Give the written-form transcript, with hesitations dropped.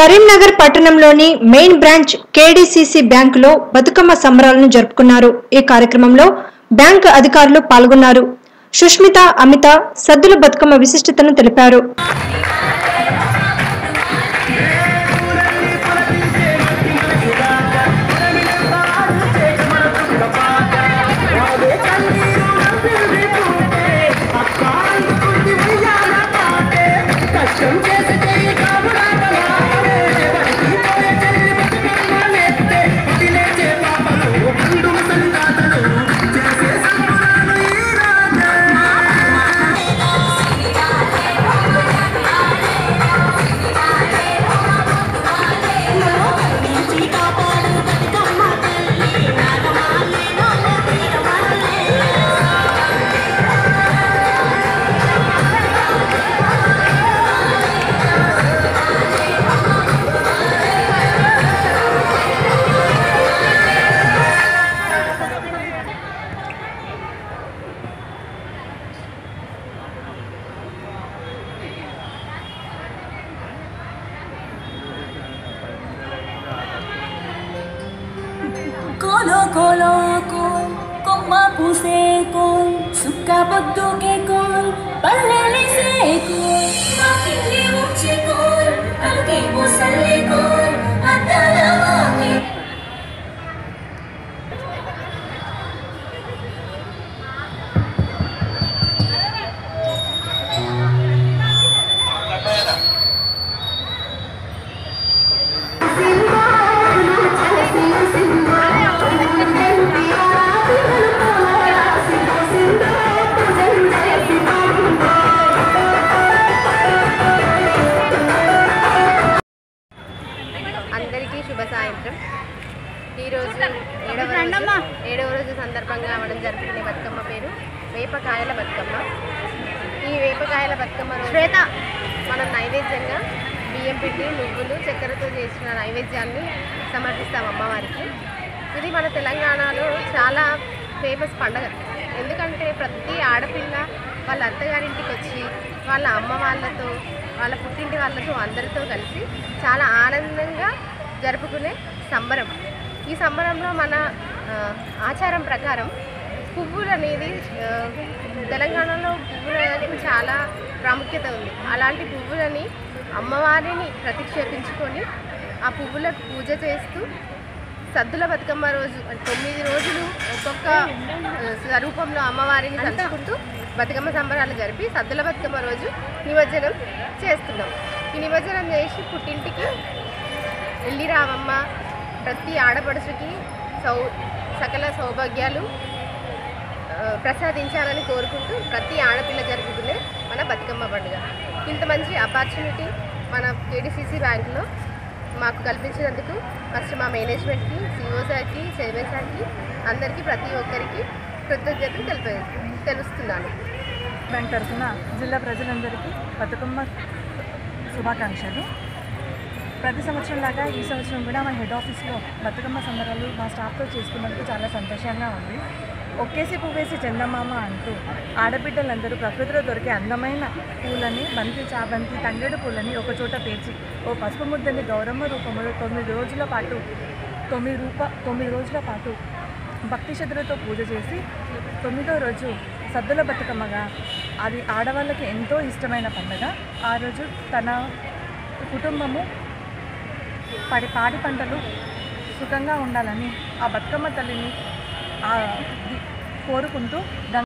కరీంనగర్ పట్టణంలోని main branch KDCC బ్యాంకులో బతుకమ్మ సంబరాలను జరుపుకున్నారు. ఈ కార్యక్రమంలో బ్యాంక్ అధికారులు పాల్గొన్నారు. సుష్మిత, అమిత సద్దుల బతుకమ్మ విశిష్టతను తెలిపారు. कोलो कोलो कोल कोम्मा पूसे कोल सुक्का पद्दू के कोल पल्ले से कोल माकिले मुझे कोल अलगे मुसल्ले कोल अतला माके అందరికీ శుభ సాయంత్రం. ఈరోజు ఏడవ రోజు సందర్భంగా మనం జరుపుకునే బతుకమ్మ పేరు వేపకాయల బతుకమ్మ. ఈ వేపకాయల బతుకమ్మ శ్వేత మనం నైవేద్యంగా బియ్యం పిండి, నువ్వులు, చక్కెరతో చేసిన నైవేద్యాన్ని సమర్పిస్తాం అమ్మవారికి. ఇది మన తెలంగాణలో చాలా ఫేమస్ పండుగ. ఎందుకంటే ప్రతి ఆడపిల్ల వాళ్ళ అత్తగారింటికి వచ్చి వాళ్ళ అమ్మ వాళ్ళతో, వాళ్ళ పుట్టింటి వాళ్ళతో అందరితో కలిసి చాలా ఆనందంగా జరుపుకునే సంబరం. ఈ సంబరంలో మన ఆచారం ప్రకారం పువ్వులు అనేది తెలంగాణలో పువ్వులకు చాలా ప్రాముఖ్యత ఉంది. అలాంటి పువ్వులని అమ్మవారిని ప్రతిక్షేపించుకొని ఆ పువ్వులకు పూజ చేస్తూ సద్దుల బతుకమ్మ రోజు 9 రోజులు ఒక్కొక్క స్వరూపంలో అమ్మవారిని తలుచుకుంటూ బతుకమ్మ సంబరాలు జరిపి సద్దుల బతుకమ్మ రోజు నిమజ్జనం చేస్తున్నాం. ఈ నిమజ్జనం చేసి పుట్టింటికి వెళ్ళి రావమ్మ, ప్రతి ఆడపడుచుకి సకల సౌభాగ్యాలు ప్రసాదించాలని కోరుకుంటూ ప్రతి ఆడపిల్ల జరుపుకునే మన బతుకమ్మ పండుగ. ఇంత మంచి ఆపర్చునిటీ మన కేడీసీసీ బ్యాంకులో మాకు కల్పించినందుకు ఫస్ట్ మా మేనేజ్మెంట్కి, సిఇఓ సార్కి, చైర్మన్ సార్కి, అందరికీ ప్రతి ఒక్కరికి కృతజ్ఞతలు తెలుస్తున్నాను. బ్యాంక్ తరఫున జిల్లా ప్రజలందరికీ బతుకమ్మ శుభాకాంక్షలు. ప్రతి సంవత్సరం లాగా ఈ సంవత్సరం కూడా మా హెడ్ ఆఫీస్లో బతుకమ్మ సంబరాలు మా స్టాఫ్తో చేసుకున్నందుకు చాలా సంతోషంగా ఉంది. ఒక్కేసి పువ్వేసి చందమామ అంటూ ఆడబిడ్డలందరూ ప్రకృతిలో దొరికే అందమైన పూలని, బంతి, చాబంతి, తంగేడు పూలని ఒకచోట పేర్చి ఓ పసుపు ముద్దని గౌరమ్మ రూపంలో 9 రోజుల పాటు భక్తి శ్రద్ధలతో పూజ చేసి 9వ రోజు సద్దుల బతుకమ్మగా, అది ఆడవాళ్ళకి ఎంతో ఇష్టమైన పండుగ. ఆ రోజు తన కుటుంబము పాడి పంటలు సుఖంగా ఉండాలని ఆ బతుకమ్మ తల్లిని కోరుకుంటూ